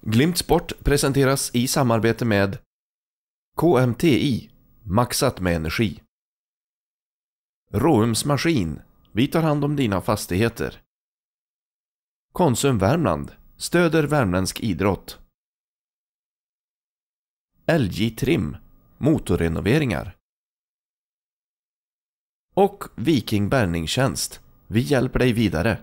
Glimt Sport presenteras i samarbete med KMTI, maxat med energi. Råums Maskin, vi tar hand om dina fastigheter. Konsum Värmland, stöder värmländsk idrott. LG Trim, motorrenoveringar. Och Viking Bärgningstjänst, vi hjälper dig vidare.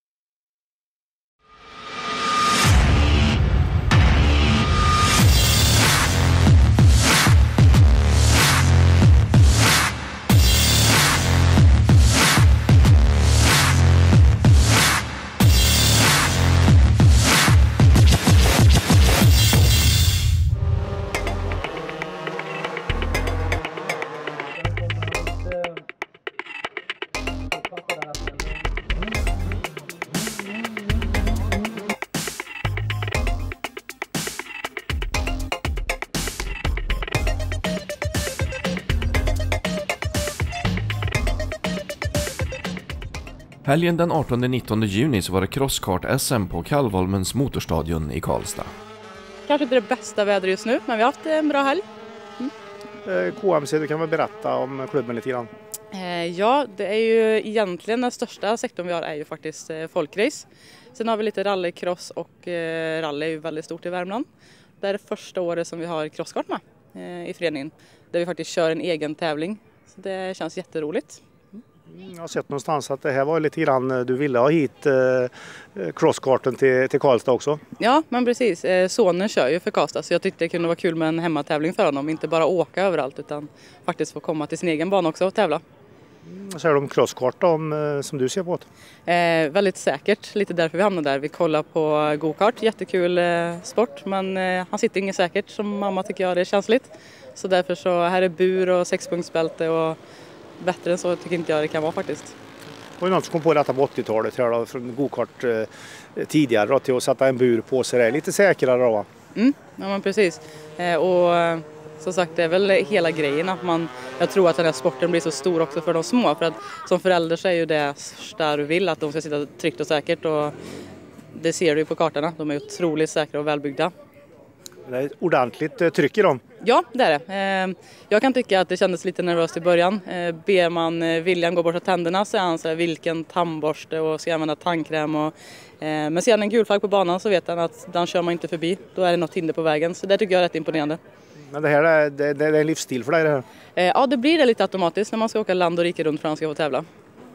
Helgen den 18-19 juni så var det crosskart-SM på Kallvolmens motorstadion i Karlstad. Kanske inte det bästa vädret just nu, men vi har haft en bra helg. KMC, du kan väl berätta om klubben lite grann? Ja, det är ju egentligen den största sektorn vi har är ju faktiskt folkrace. Sen har vi lite rallycross och rally är ju väldigt stort i Värmland. Det är det första året som vi har crosskart med i föreningen. Där vi faktiskt kör en egen tävling. Så det känns jätteroligt. Jag har sett någonstans att det här var lite grann, du ville ha hit crosskarten till Karlstad också. Ja, men precis. Sonen kör ju för Karlstad så jag tyckte det kunde vara kul med en hemmatävling för honom. Inte bara åka överallt utan faktiskt få komma till sin egen bana också och tävla. Vad säger du om crosskart som du ser på det? Väldigt säkert, llite därför vi hamnade där. Vi kollar på go-kart, jättekul sport men han sitter inget säkert som mamma tycker jag det är känsligt. Så därför så här är bur och 6-punktsbälte och bättre än så tycker inte jag det kan vara faktiskt. Det var ju någon som kom på detta på 80-talet här från go-kart tidigare då, till att sätta en bur på sig. Det är lite säkrare då va? Ja men precis. Och som sagt det är väl hela grejen att jag tror att den här sporten blir så stor också för de små. För att som förälder så är ju det största du vill att de ska sitta tryggt och säkert och det ser du ju på kartorna. De är otroligt säkra och välbyggda. Det är ett ordentligt tryck i dem. Ja, det är det. Jag kan tycka att det kändes lite nervöst i början. Ber man William gå borta tänderna så är han så här, vilken tandborste och ska använda tandkräm. Men ser han en gul flagg på banan så vet han att den kör man inte förbi. Då är det något hinder på vägen. Så det tycker jag är rätt imponerande. Men det här det är en livsstil för dig det här? Ja, det blir det lite automatiskt när man ska åka land och rike runt för att han ska få tävla.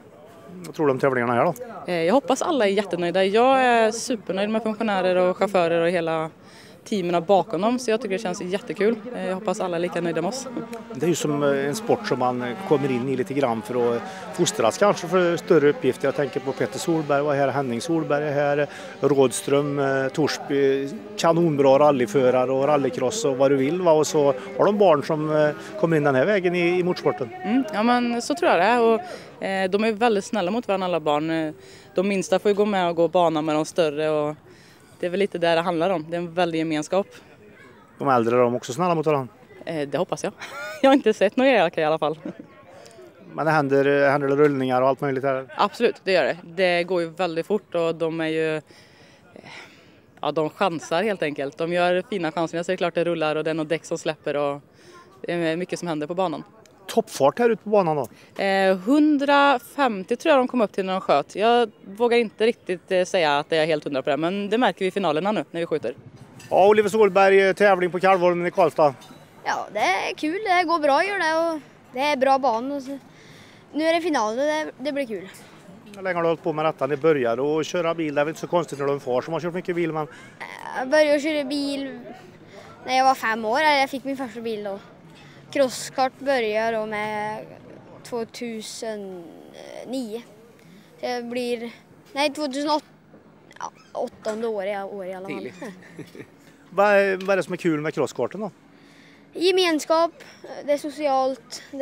Vad tror du om tävlingarna här då? Jag hoppas alla är jättenöjda. Jag är supernöjd med funktionärer och chaufförer och hela teamerna bakom dem, så jag tycker det känns jättekul. Jag hoppas alla är lika nöjda med oss. Det är ju som en sport som man kommer in i lite grann för att fostras kanske för större uppgifter. Jag tänker på Petter Solberg var här, Henning Solberg är här, Rådström, Torsby, kanonbra rallyförare och rallycross och vad du vill va? Och så har de barn som kommer in den här vägen i motorsporten. Ja men så tror jag det är och de är väldigt snälla mot varandra alla barn. De minsta får ju gå med och gå bana med de större och det är väl lite där det handlar om. Det är en väldig gemenskap. De äldre är de också snälla mot varandra? Det hoppas jag. Jag har inte sett några elaka i alla fall. Men det händer rullningar och allt möjligt här? Absolut, det gör det. Det går ju väldigt fort och de är ju... Ja, de chansar helt enkelt. De gör fina chansningar så det är klart det rullar och det är något däck som släpper och det är mycket som händer på banan. Toppfart här ute på banan då? 150 tror jag de kom upp till när de sköt. Jag vågar inte riktigt säga att det är helt 100 på det, men det märker vi i finalerna nu när vi skjuter. Ja, Oliver Solberg, tävling på Kallvolmen i Karlstad. Ja, det är kul. Det går bra gör det och det är bra ban. Nu är det final och det blir kul. Hur länge har du hållit på med detta? Ni började att köra bil. Det är väl inte så konstigt när du har en far som har kört mycket bil. Men... Jag började köra bil när jag var 5 år. Jag fick min första bil då. Crosskart började då med 2009. Det blir 2008 år i alla fall. Vad är det som är kul med crosskarten då? Gemenskap, det är socialt, det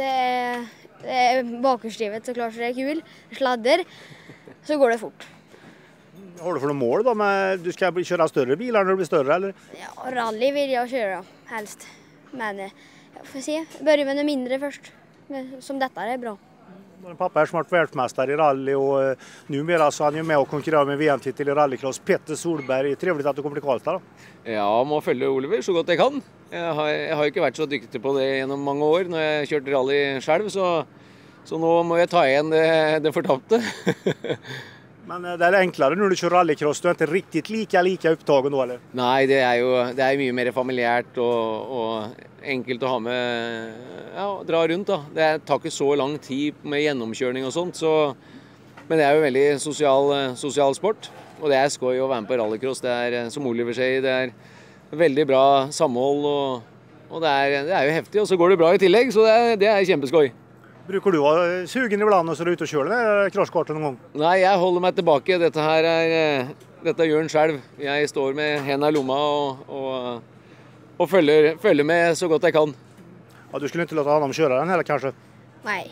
är bakhjulsdrivet såklart så det är kul. Sladdar, så går det fort. Har du för något mål då? Du ska köra större bilar när du blir större eller? Ja, rally vill jag köra helst. Men jag får se, börja med det mindre först. Som detta är bra. Pappa är snart världsmästare i rally och numera så är han ju med och konkurrerar med VM-titel i rallycross. Petter Solberg, trevligt att du kommer till Karlstad då. Ja, må følge Oliver så godt jeg kan. Jeg har ikke vært så dyktig på det gjennom mange år når jeg kjørte rally selv, så nå må jeg ta igjen det fortappte. Men det är enklare när du kör rallycross, du är inte riktigt lika upptagen då eller? Nei, det er mye mer familiært og enkelt å ha med, ja, dra rundt da. Det tar ikke så lang tid med gjennomkjørning og sånt, men det er jo veldig sosial sport. Og det er skoj å være med på rallycross. Det er, som Oliver sier, det er veldig bra samhold, og det er jo heftig, og så går det bra i tillegg, så det er kjempeskoj. Brukar du vara sugen ibland och så ut och köra den crosskarten någon gång? Nei, jeg holder meg tilbake. Dette gjør den selv. Jeg står med hendene i lomma og følger med så godt jeg kan. Ja, du skulle inte låta honom köra den heller kanske? Nej.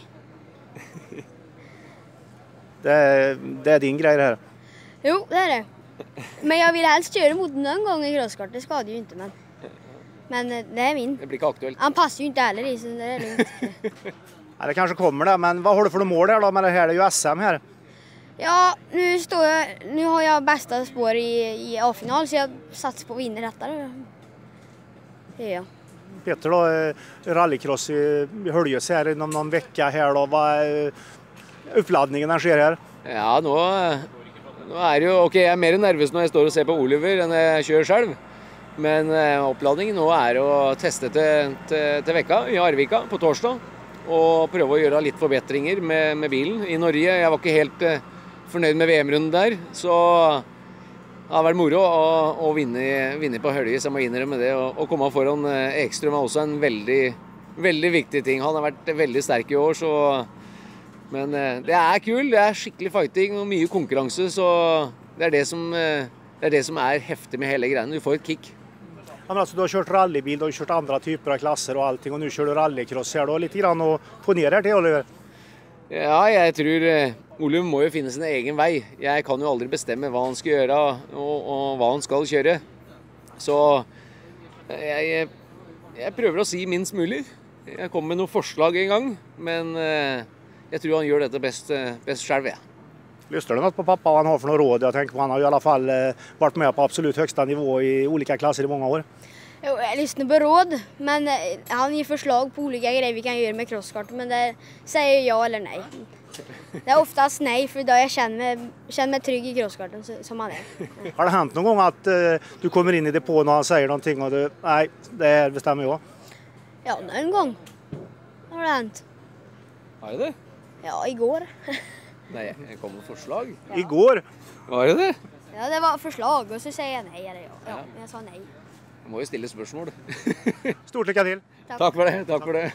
Det är din grej det här. Jo, det är det. Men jag vill helst köra mot någon gång i crosskart. Det skadar ju inte, men det är min. Det blir ikke aktuelt. Han passar ju inte heller i, så det är lugnt. Ja, det kanske kommer det, men vad har du för mål där då med det här? Det är ju SM här. Ja, nu har jag bästa spår i A-final, så jag satsar på att vinna detta. Det är jag. Petter då, rallycross i Höljes här inom någon vecka här då. Vad är uppladdningen den sker här? Ja, nå er det jo, ok, jeg er mer nervøs når jeg står og ser på Oliver enn jeg kjører selv. Men oppladningen nå er å teste til vekka i Arvika på torsdag. Og prøve å gjøre litt forbedringer med bilen i Norge. Jeg var ikke helt fornøyd med VM-runden der, så det har vært moro å vinne på Høljes, jeg må innrømme det. Og komme foran Ekstrøm er også en veldig viktig ting. Han har vært veldig sterk i år, men det er kul, det er skikkelig fighting og mye konkurranse, så det er det som er heftig med hele greiene. Du får et kick. Ja, men alltså, du har kört rallybil, du har kört andra typer av klasser och allting och nu kör du rallycross här då, lite grann och få ner här till Oliver. Ja, jeg tror Oliver må jo finne sin egen vei. Jeg kan jo aldri bestemme hva han skal gjøre og hva han skal kjøre. Så jeg prøver å si minst mulig. Jeg kommer med noen forslag en gang, men jeg tror han gjør dette best selv, ja. Lyssnar du något på pappa vad han har för några råd? Jag tänker på han har i alla fall varit med på absolut högsta nivå i olika klasser i många år. Jo, jag lyssnar på råd, men han ger förslag på olika grejer vi kan göra med crosskart, men det säger ja eller nej. Det är oftast nej, för då jag känner mig trygg i crosskarten som han är. Har det hänt någon gång att du kommer in i depån och han säger någonting och du, nej, det här bestämmer jag? Ja, någon gång har det hänt. Har det? Ja, igår. Nej, jeg kom med forslag. Ja. Igår? Var det det? Ja, det var förslag och så säger jag nej eller ja. Ja, men jag sa nej. Jeg må jo stille spørsmål. Stort lycka till. Takk for det.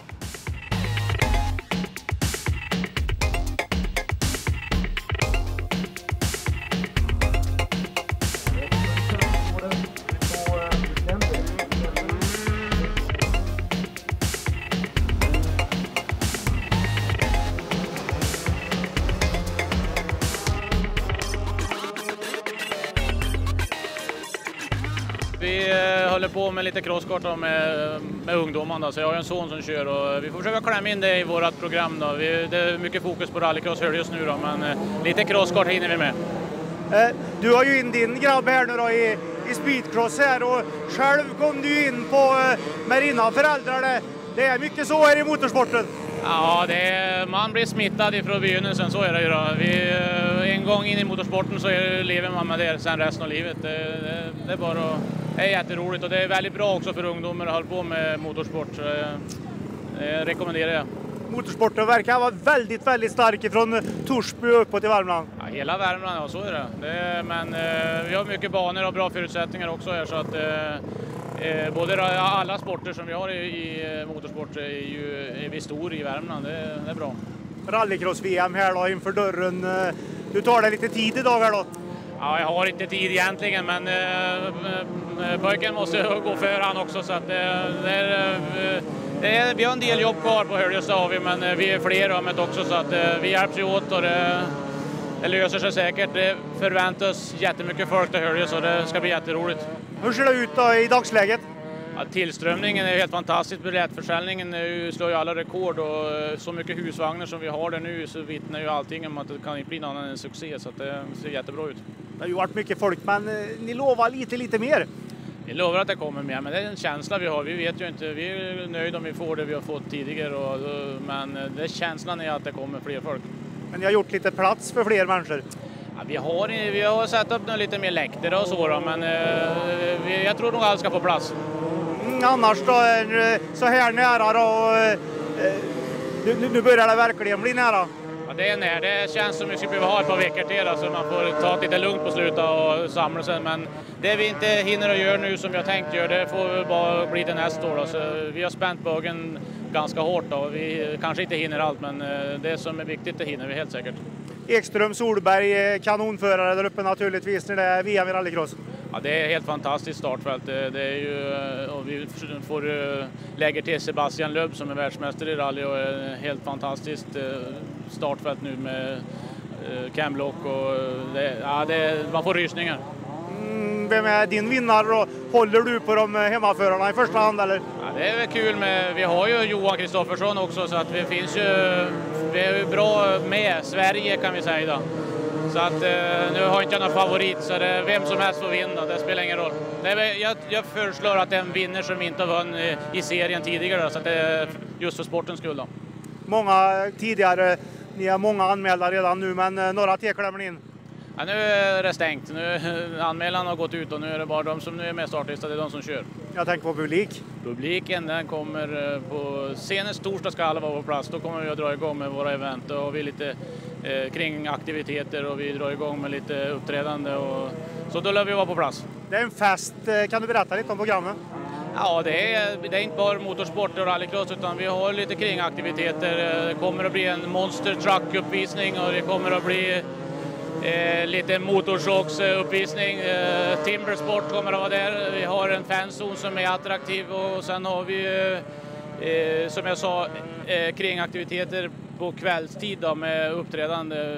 Vi håller på med lite crosskart med ungdomarna, så jag har en son som kör och vi får försöka klämma in det i vårt program då. Det är mycket fokus på rallycross just nu då, men lite crosskart hinner vi med. Du har ju in din grabb här nu då i speedcross här och själv kom du in på med dina föräldrar. Det är mycket så här i motorsporten. Ja, man blir smittad ifrån begynnelsen, så är det ju då. En gång in i motorsporten så lever man med det sen resten av livet. Det är bara det är jätteroligt och det är väldigt bra också för ungdomar att hålla på med motorsport. Det rekommenderar jag. Motorsporten verkar vara väldigt stark från Torsby uppåt i Värmland. Ja, hela Värmland, ja, så är det. Men vi har mycket banor och bra förutsättningar också här, så att både alla sporter som vi har i motorsport är vi stor i Värmland. Det är bra. Rallycross-VM här då inför dörren. Du tar dig lite tid idag här då? Ja, jag har inte tid egentligen, men pojken måste gå för han också, så att vi har en del jobb kvar på Höljes, men vi är fler om det också, så att vi hjälps ju åt och det löser sig säkert. Det förväntas jättemycket folk till Höljes och det ska bli jätteroligt. Hur ser det ut då i dagsläget? Ja, tillströmningen är helt fantastisk. Biljettförsäljningen slår ju alla rekord och så mycket husvagnar som vi har där nu så vittnar ju allting om att det kan inte bli någon annan än succé, så att det ser jättebra ut. Det har ju varit mycket folk, men ni lovar lite mer. Vi lovar att det kommer mer, men det är en känsla vi har. Vi vet ju inte, vi är nöjda om vi får det vi har fått tidigare, men det känslan är att det kommer fler folk. Men ni har gjort lite plats för fler människor? Ja, vi har satt upp lite mer läktare och så då, men jag tror nog alla ska få plats. Annars då, så här nära då, nu börjar det verkligen bli nära. Ja, det är nära. Det känns som vi skulle behöva ha ett par veckor till så man får ta det lite lugnt på slutet och samla sig. Men det vi inte hinner att göra nu som jag tänkt göra, det får bara bli det nästa år. Då. Så vi har spänt bögen ganska hårt då. Vi kanske inte hinner allt, men det som är viktigt det hinner vi helt säkert. Ekström Solberg, kanonförare där uppe naturligtvis när det är VM i rallycross. Ja, det är helt fantastiskt startfält. Det är ju, och vi får lägga till Sebastian Löb som är världsmästare i rally och är helt fantastiskt startfält nu med Cam Block och man får rysningar. Vem är din vinnare och håller du på de hemmaförarna i första hand eller? Ja, det är väl kul vi har ju Johan Kristoffersson också så att vi är ju bra med Sverige kan vi säga då. Så att nu har inte jag någon favorit så det är vem som helst får vinna, det spelar ingen roll. Jag föreslår att den vinner som inte har vunnit i serien tidigare så att det är just för sportens skull då. Många tidigare, ni har många anmälda redan nu men några till klämmer in. Ja, nu är det stängt, anmälan har gått ut och nu är det bara de som nu är med startlista, det är de som kör. Jag tänker på publik. Publiken den kommer på senast torsdag ska alla vara på plats, då kommer vi att dra igång med våra event och vi lite kring aktiviteter och vi drar igång med lite uppträdande och så då lär vi vara på plats. Det är en fest, kan du berätta lite om programmet? Ja, det är inte bara motorsport och rallycross utan vi har lite kringaktiviteter. Det kommer att bli en monster truck-uppvisning och det kommer att bli lite motorsågsuppvisning. Timbersport kommer att vara där. Vi har en fanzone som är attraktiv och sen har vi som jag sa kringaktiviteter på kvällstid då, med uppträdande.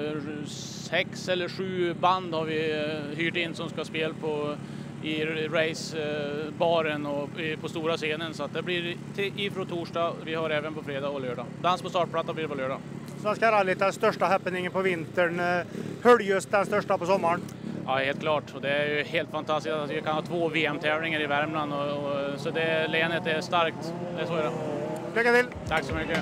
6 eller 7 band har vi hyrt in som ska spela i racebaren och på stora scenen så att det blir ifrån torsdag. Vi har även på fredag och lördag. Dans på startplatta blir det på lördag. Svenska rallyt är den största happeningen på vintern. Höljes den största på sommaren? Ja, helt klart. Och det är ju helt fantastiskt att vi kan ha 2 VM-tävlingar i Värmland. Så det länet är starkt. Det är så är det. Lycka till! Tack så mycket!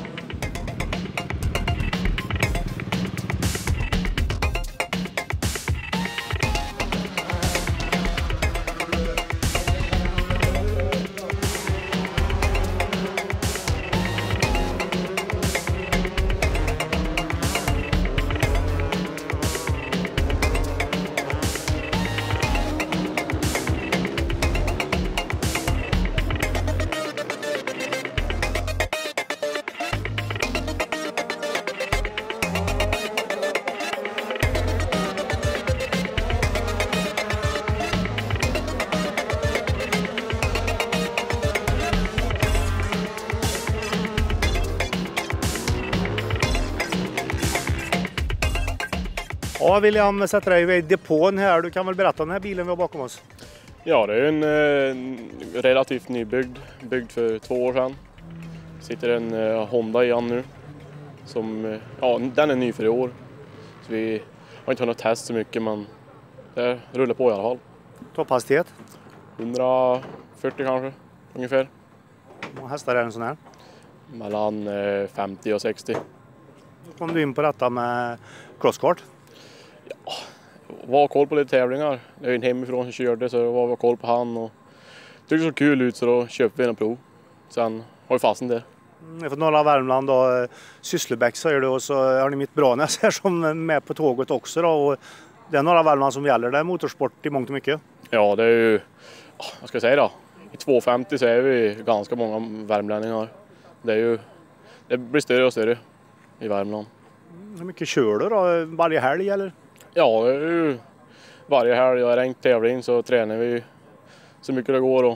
Ja, William, sätter dig i depån här. Du kan väl berätta om den här bilen vi har bakom oss? Ja, det är en relativt nybyggd, byggd för 2 år sedan. Sitter en Honda i nu. Den är ny för i år. Så vi har inte hunnit testa så mycket, men det rullar på i alla fall. Topphastighet? 140 kanske, ungefär. Hur många hästar är en sån här? Mellan 50 och 60. Då kom du in på detta med crosskart? Ja, var koll på lite tävlingar. Jag är en hemifrån som körde så var koll på han och tyckte det såg kul ut så då köpte vi en prov. Sen har vi fastnat där. Från norra Värmland och Sysslebäck säger du och så har ni mitt Branäs här som är med på tåget också då. Och det är norra Värmland som gäller, det är motorsport i mångt och mycket. Ja, det är ju, vad ska jag säga då? I 250 så är vi ganska många värmlänningar. Det blir större och större i Värmland. Hur mycket kör du då? Varje helg eller? Ja, det är ju varje helg. Jag har en tävling så tränar vi så mycket det går.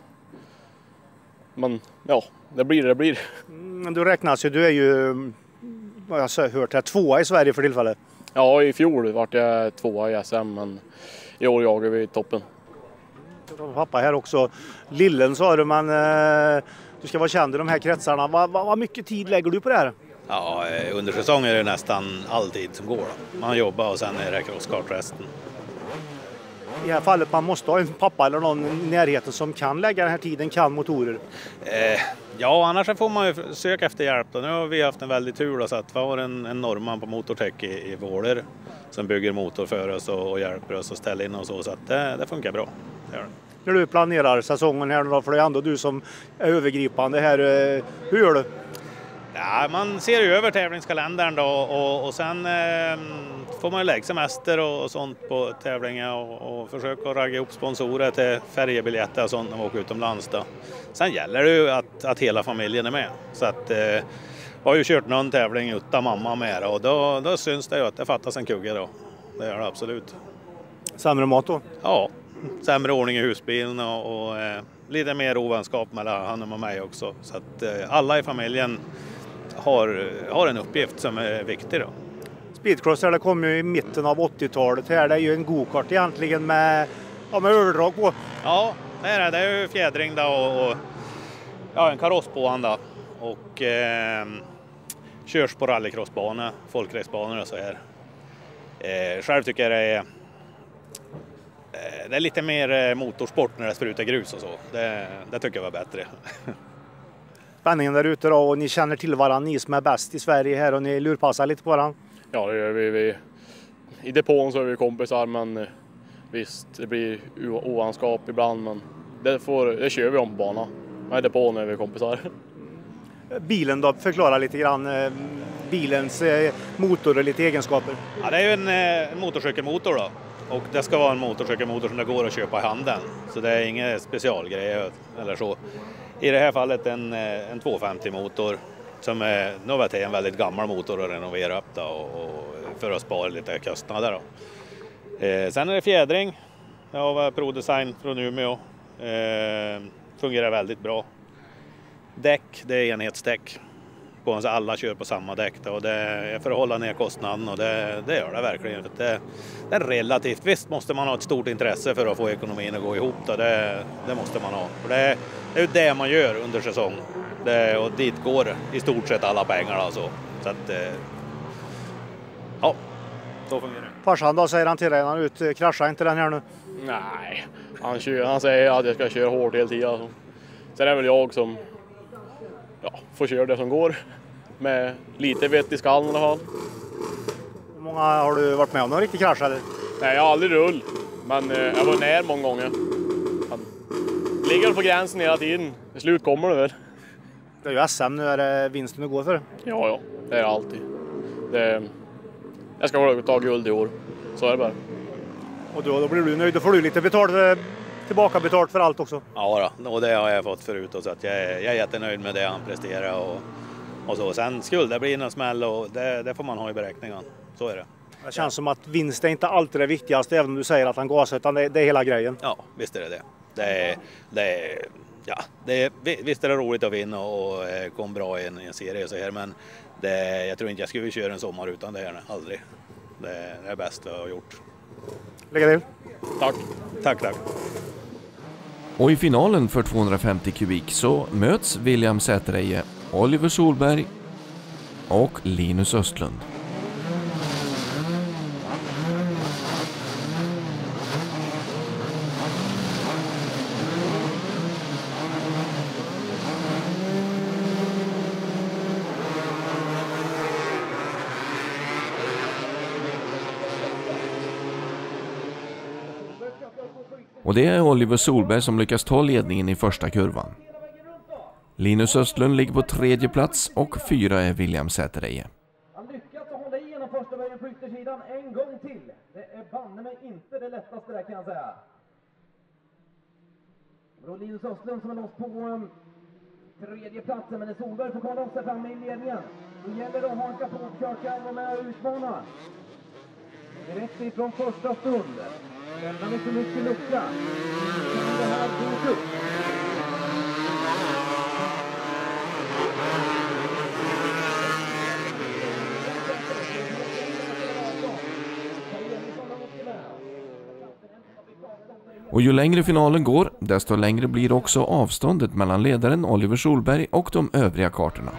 Men ja, det blir. Du räknas ju, du är ju, vad jag har hört här, 2:a i Sverige för tillfället. Ja, i fjol var jag 2:a i SM men i år jagar vi toppen. Pappa här också. Lillen sa du, men du ska vara känd i de här kretsarna. Vad mycket tid lägger du på det här? Ja, under säsongen är det nästan all tid som går. Då. Man jobbar och sen är det crosskart resten. I det här fallet man måste ha en pappa eller någon i närheten som kan lägga den här tiden, kan motorer. Ja, annars får man ju söka efter hjälp. Då. Nu har vi haft en väldigt tur då, så att vi har en norrman på Motortech i Våler som bygger motor för oss och hjälper oss att ställa in och så att det funkar bra. När du planerar säsongen här då, för det är ändå du som är övergripande här, hur gör du? Ja, man ser ju över tävlingskalendern då och sen får man lägga semester och sånt på tävlingar och försöka ragga ihop sponsorer till färjebiljetter och sånt när man åker utomlands då. Sen gäller det ju att hela familjen är med. Så att har ju kört någon tävling utan mamma med och då syns det ju att det fattas en kugge då. Det gör det absolut. Sämre mat då? Ja, sämre ordning i husbilen och lite mer ovänskap mellan han och mig också. Så att alla i familjen har en uppgift som är viktig då. Speedcross här, det kom ju i mitten av 80-talet här. Det är ju en go-kart egentligen med överdrag på. Ja, det är ju fjädring då och ja, en kaross på han då. Och körs på rallycrossbana, folkracebanor och så här. Själv tycker jag det är lite mer motorsport när det sprutar grus och så. Det tycker jag var bättre. Spänningen där ute då, och ni känner till varandra, ni som är bäst i Sverige här, och ni lurpassar lite på varandra? Ja, det gör vi. I depån så är vi kompisar, men visst, det blir oanskap ibland, men det kör vi om på banan. Men i depån är vi kompisar. Bilen då, förklara lite grann bilens motor och lite egenskaper. Ja, det är ju en motorcykelmotor då. Och det ska vara en motorcykelmotor som det går att köpa i handeln. Så det är inga specialgrejer eller så. I det här fallet en 250-motor som nu har varit en väldigt gammal motor att renovera upp då, och för att spara lite kostnader då. Sen är det fjädring. Jag har ProDesign från Umeå. Fungerar väldigt bra. Däck, det är enhetsdäck. Så alla kör på samma däck då, och det är för att hålla ner kostnaden, och det gör det verkligen. För det är relativt, visst måste man ha ett stort intresse för att få ekonomin att gå ihop då, det måste man ha. För det är ju det man gör under säsong, och dit går i stort sett alla pengar alltså. Så att ja, så fungerar det. Farsan då, säger han till dig när han ut, kraschar inte den här nu? Nej, han säger att jag ska köra hårt hela tiden alltså. Sen är det väl jag som får köra det som går med lite vett i skallen i alla fall. Hur många har du varit med om någon riktig krasch eller? Nej, jag har aldrig rull, men jag var nära många gånger. Han ligger på gränsen hela tiden. I slut kommer det väl. Det är ju SM nu, är det vinsten du går för? Ja, det är alltid. Jag ska ta guld i år, så är det bara. Och då blir du nöjd, då får du lite tillbaka betalt för allt också? Ja då, och det har jag fått förut, och så att jag är jättenöjd med det han presterar och så. Sen skulle det bli en smäll, och det får man ha i beräkningen. Så är det. Det känns som att vinst är inte alltid det viktigaste, även om du säger att han gasar, utan det är hela grejen. Ja, visst är det. Visst är det roligt att vinna och komma bra i en serie och så här, men jag tror inte jag skulle köra en sommar utan det här, aldrig. Det är det bästa jag har gjort. Lycka till! Tack. Och i finalen för 250 kubik så möts William Sätereje, Oliver Solberg och Linus Östlund. Och det är Oliver Solberg som lyckas ta ledningen i första kurvan. Linus Östlund ligger på 3:e plats och 4 är William Sätereje. Han lyckas hålla igenom första vägen på yttersidan en gång till. Det är banne mig inte det lättaste där, kan jag säga. Då Linus Östlund som är loss på 3:e platsen, men Solberg får kolla sig framme i ledningen. Då gäller det att haka på och försöka vara med och utmana. Direkt ifrån första stund. Lämnar mycket lucka. Det här blir upp. Och ju längre finalen går, desto längre blir också avståndet mellan ledaren Oliver Solberg och de övriga kartorna.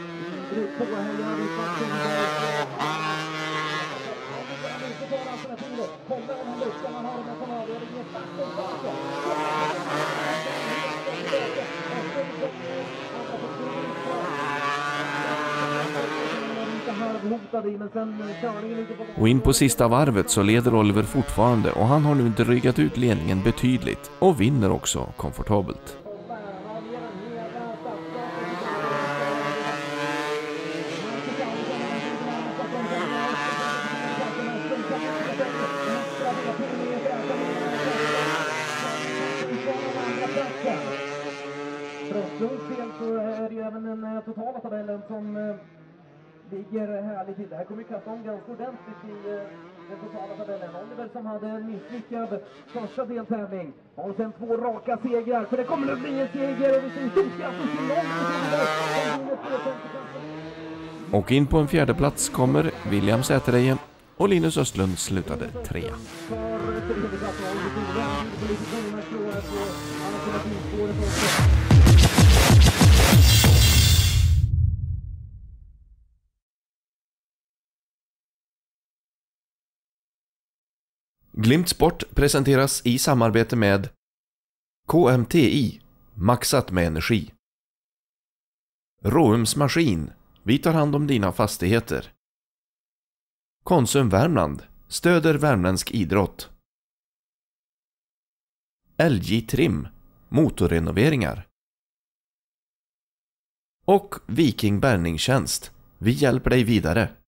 Och in på sista varvet så leder Oliver fortfarande och han har nu drygat ut ledningen betydligt och vinner också komfortabelt. Så är det ju även den totala tabellen som ligger härligt till. Det här kommer ju kasta om ganska ordentligt i den totala tabellen. Oliver som hade en misslyckad första deltävling har sen 2 raka segrar. För det kommer att bli en seger och vi ser stort grattis till någon. Och in på en fjärde plats kommer William Sätereje och Linus Östlund slutade 3. Glimt Sport presenteras i samarbete med KMTI, maxat med energi. Råums Maskin, vi tar hand om dina fastigheter. Konsum Värmland, stöder värmländsk idrott. LG Trim, motorrenoveringar. Och Viking Bärgningstjänst, vi hjälper dig vidare.